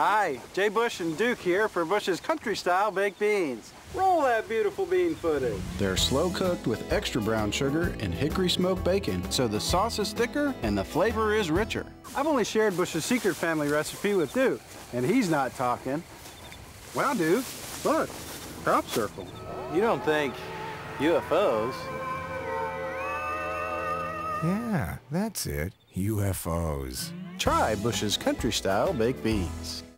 Hi, Jay Bush and Duke here for Bush's Country Style Baked Beans. Roll that beautiful bean footage. They're slow cooked with extra brown sugar and hickory smoked bacon, so the sauce is thicker and the flavor is richer. I've only shared Bush's secret family recipe with Duke, and he's not talking. Wow, Duke, look, crop circle. You don't think UFOs? Yeah, that's it. UFOs. Try Bush's Country Style Baked Beans.